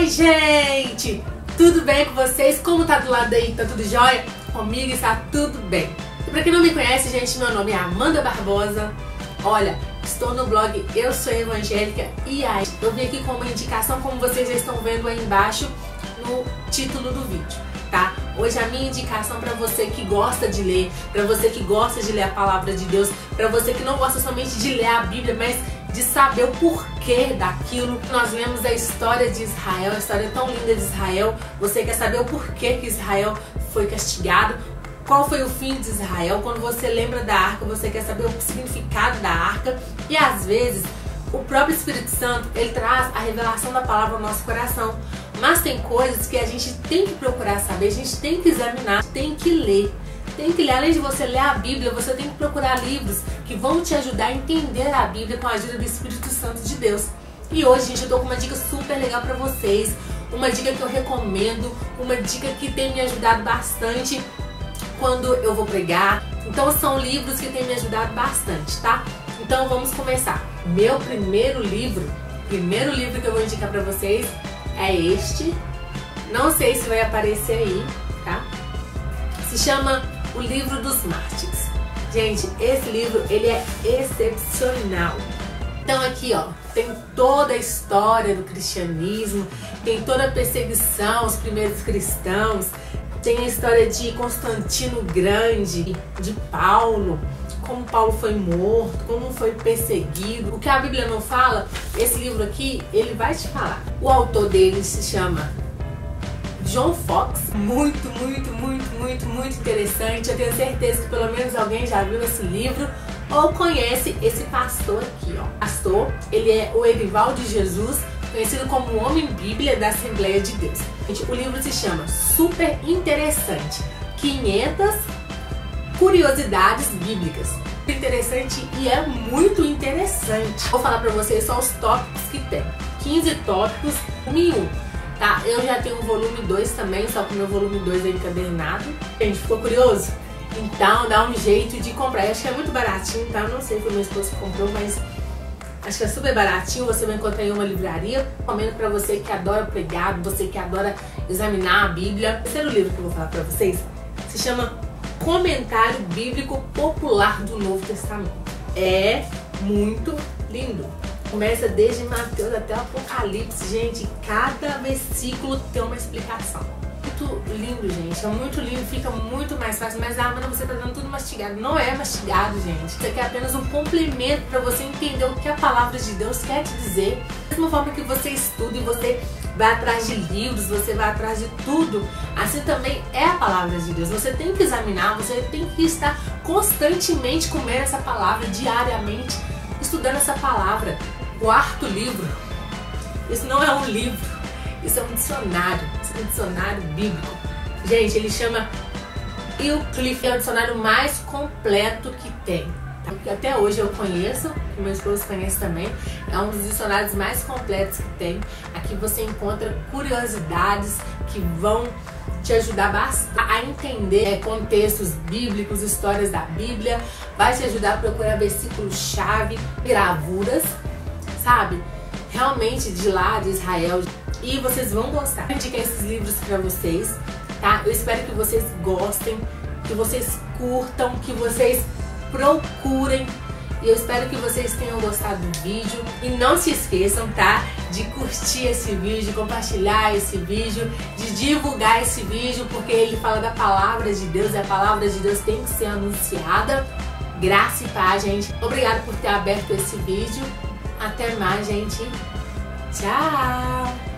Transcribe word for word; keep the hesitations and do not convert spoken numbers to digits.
Oi, gente! Tudo bem com vocês? Como tá do lado aí? Tá tudo jóia? Comigo está tudo bem. E pra quem não me conhece, gente, meu nome é Amanda Barbosa. Olha, estou no blog Eu Sou Evangélica e aí eu vim aqui com uma indicação, como vocês já estão vendo aí embaixo no título do vídeo, tá? Hoje a minha indicação para você que gosta de ler, para você que gosta de ler a palavra de Deus, para você que não gosta somente de ler a Bíblia, mas de saber o porquê daquilo. Nós lemos a história de Israel, a história tão linda de Israel. Você quer saber o porquê que Israel foi castigado? Qual foi o fim de Israel? Quando você lembra da arca, você quer saber o significado da arca. E às vezes, o próprio Espírito Santo, ele traz a revelação da palavra ao nosso coração. Mas tem coisas que a gente tem que procurar saber, a gente tem que examinar, tem que ler. Tem que ler, além de você ler a Bíblia, você tem que procurar livros que vão te ajudar a entender a Bíblia com a ajuda do Espírito Santo de Deus. E hoje, gente, eu tô com uma dica super legal pra vocês, uma dica que eu recomendo, uma dica que tem me ajudado bastante quando eu vou pregar. Então são livros que têm me ajudado bastante, tá? Então vamos começar. Meu primeiro livro, primeiro livro que eu vou indicar pra vocês é este. Não sei se vai aparecer aí, tá? Se chama O Livro dos Mártires. Gente, esse livro, ele é excepcional. Então aqui, ó, tem toda a história do cristianismo, tem toda a perseguição aos primeiros cristãos, tem a história de Constantino Grande, de Paulo, como Paulo foi morto, como foi perseguido. O que a Bíblia não fala, esse livro aqui, ele vai te falar. O autor dele se chama John Fox. Muito, muito, muito, muito, muito interessante. Eu tenho certeza que pelo menos alguém já viu esse livro ou conhece esse pastor aqui, ó. Pastor, ele é o Edivaldo de Jesus, conhecido como o Homem Bíblia da Assembleia de Deus. Gente, o livro se chama Super Interessante, quinhentas curiosidades bíblicas. Interessante e é muito interessante. Vou falar pra vocês só os tópicos que tem. quinze tópicos em um. Tá, eu já tenho o volume dois também, só que o meu volume dois é encadernado. Gente, ficou curioso? Então dá um jeito de comprar. Eu acho que é muito baratinho, tá? Eu não sei se o meu esposo comprou, mas acho que é super baratinho. Você vai encontrar em uma livraria. Recomendo pra você que adora pregar, você que adora examinar a Bíblia. O terceiro livro que eu vou falar pra vocês se chama Comentário Bíblico Popular do Novo Testamento. É muito lindo. Começa desde Mateus até o Apocalipse, gente. Cada versículo tem uma explicação. Muito lindo, gente. É muito lindo, fica muito mais fácil. Mas a Amanda, você tá dando tudo mastigado. Não é mastigado, gente. Isso aqui é apenas um complemento para você entender o que a palavra de Deus quer te dizer. Da mesma forma que você estuda e você vai atrás de livros, você vai atrás de tudo, assim também é a palavra de Deus. Você tem que examinar, você tem que estar constantemente comendo essa palavra, diariamente, estudando essa palavra. Quarto livro, isso não é um livro, isso é um dicionário, isso é um dicionário bíblico. Gente, ele chama Wycliffe, é o dicionário mais completo que tem. Tá? Até hoje eu conheço, o meu esposo conhece também, é um dos dicionários mais completos que tem. Aqui você encontra curiosidades que vão te ajudar bastante a entender contextos bíblicos, histórias da Bíblia, vai te ajudar a procurar versículos-chave, gravuras, sabe? Realmente de lá, de Israel. E vocês vão gostar. Eu indiquei esses livros pra vocês, tá? Eu espero que vocês gostem, que vocês curtam, que vocês procurem. E eu espero que vocês tenham gostado do vídeo. E não se esqueçam, tá? De curtir esse vídeo, de compartilhar esse vídeo, de divulgar esse vídeo, porque ele fala da palavra de Deus e a palavra de Deus tem que ser anunciada. Graça e paz, gente. Obrigada por ter aberto esse vídeo. Até mais, gente. Tchau!